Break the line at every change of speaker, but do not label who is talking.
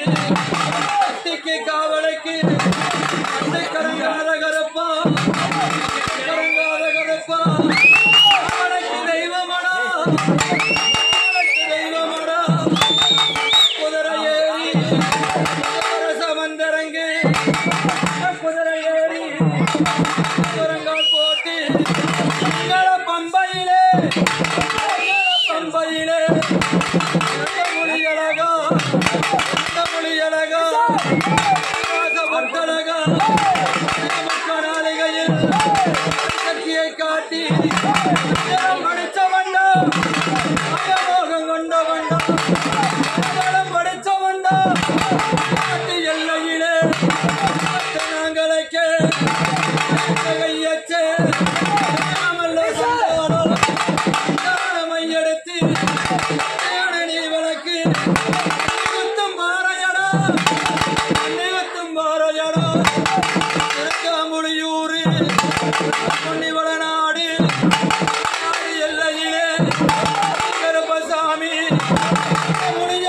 கத்திக்கு காவலுக்கு அண்டை கரங்காத கருப்பா கரங்காத கருப்பா அவனுக்கு தெய்வமடா தெய்வமடா குதிரை ஏறி சமந்தரங்கு குதிரை ஏறி குரங்கால் போட்டு பம்பையிலே பம்பையிலே மொழியழகா மொழியழகா பட்டழகா நாளிகையில் சக்தியை காட்டி படித்த வண்டா மோகம் கொண்ட வண்டா படித்த வண்டா எல்லையிலே நாங்களுக்கு கையச்சே மையெடுத்து நீ வழக்கு குத்தும் பாறையடா குத்தும் பாறையடா முடியூரு பொன்னிவள நாடு எல்லையிலே கருப்பசாமி